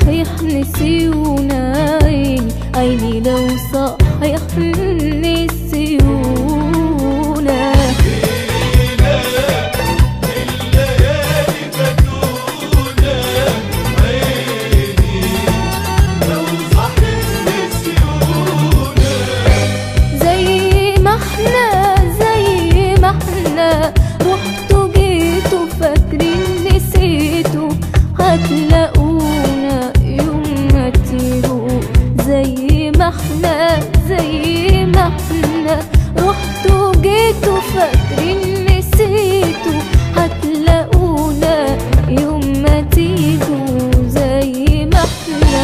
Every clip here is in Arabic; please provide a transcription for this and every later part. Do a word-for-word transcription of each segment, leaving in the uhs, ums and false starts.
صحيح نسيونا، عيني عيني لو صحيح نسيونا. زي ما احنا زي ما احنا رحتوا جيتوا فاكرين نسيتوا، هتلاقونا يوم ما تيجوا. زي ما احنا زي ما احنا رحتوا جيتوا فاكرين نسيتوا، هتلاقونا يوم ما تيجوا. زي ما احنا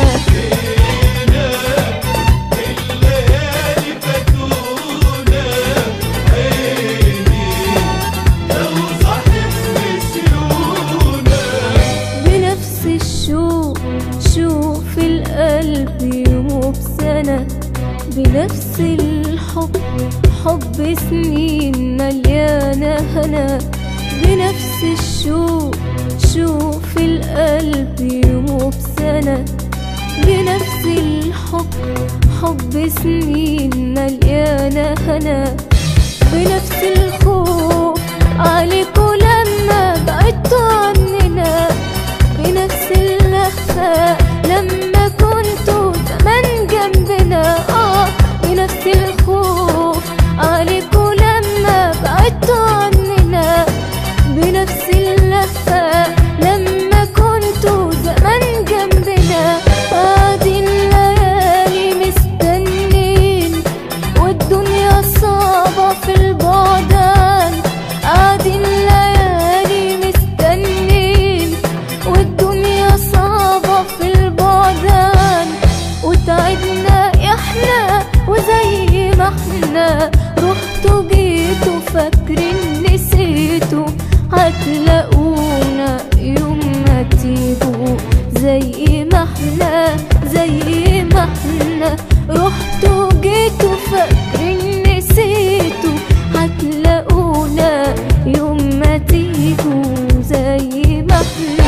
بنفس الشوق شوف القلب يومه بسنة، بنفس الحب حب سنين مليانة هنا. بنفس الشوق شوف القلب يومه بسنة، بنفس الحب حب سنين مليانة هنا. بنفس الخوف عليكوا لما بعدتوا عننا، بنفس اللهفة لما كنتوا زمان جنبنا. آه بنفس الخوف عليكوا لما بعدتوا عننا، بنفس اللهفة لما كنتوا زمان جنبنا. قاعدين ليالي مستنين والدنيا صعبة في البعدان، قاعدين ليالي مستنين والدنيا صعبة في البعدان. وتعبنا احنا وزي ما احنا رحتوا جيتوا فاكرين نسيتوا، هتلاقونا يوم ما تيجوا. زي ما احنا زي ما احنا رحتوا جيتوا فاكرين نسيتوا، هتلاقونا يوم ما تيجوا. زي ما احنا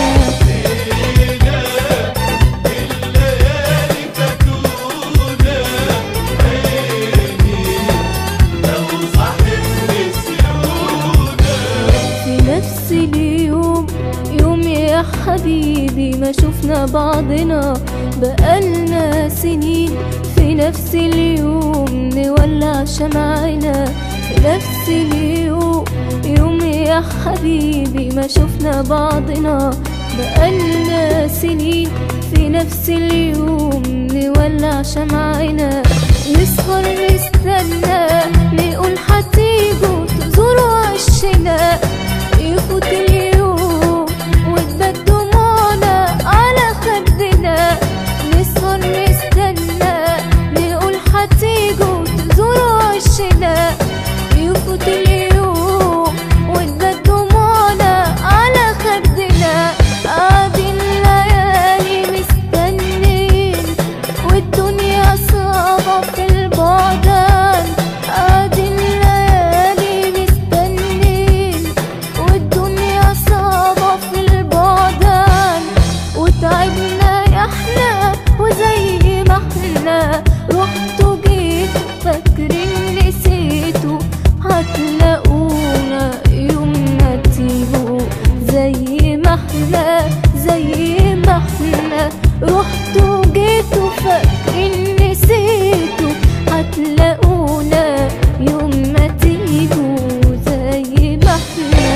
نفس اليوم يوم يا حبيبي ما شفنا بعضنا، بقالنا سنين في نفس اليوم نولع شمعنا. في نفس اليوم يوم يا حبيبي ما شفنا بعضنا، بقالنا سنين في نفس اليوم نولع شمعنا. نسهر نستنى نقول هتيجوا تزوروا عشنا، يفوت اليوم وتبات دموعنا على خدنا. نسهر نستنى نقول هتيجوا تزوروا عشنا، يفوت اليوم وتبات دموعنا على خدنا. قاعدين ليالي مستنين والدنيا صعبة في البعدان، قاعدين ليالي مستنين والدنيا صعبة في البعدان. وتعبنا احنا وزي ما احنا رحتوا جيتوا فاكرين نسيتوا، هتلاقونا يوم ما تيجوا. زي ما احنا زي ما احنا رحتوا جيتوا فاكرين نسيتوا، هتلاقونا يوم ما تيجوا. زي ما احنا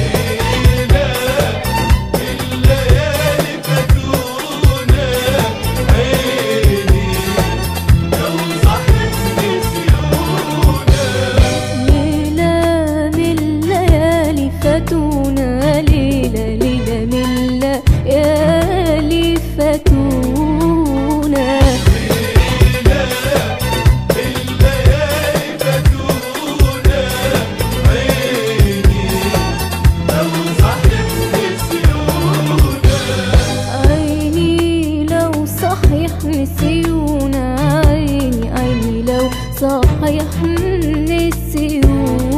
فاتونا ليلة ليلة من ليالي فاتونا. عيني لو صحيح نسيونا، عيني عيني لو صحيح نسيونا.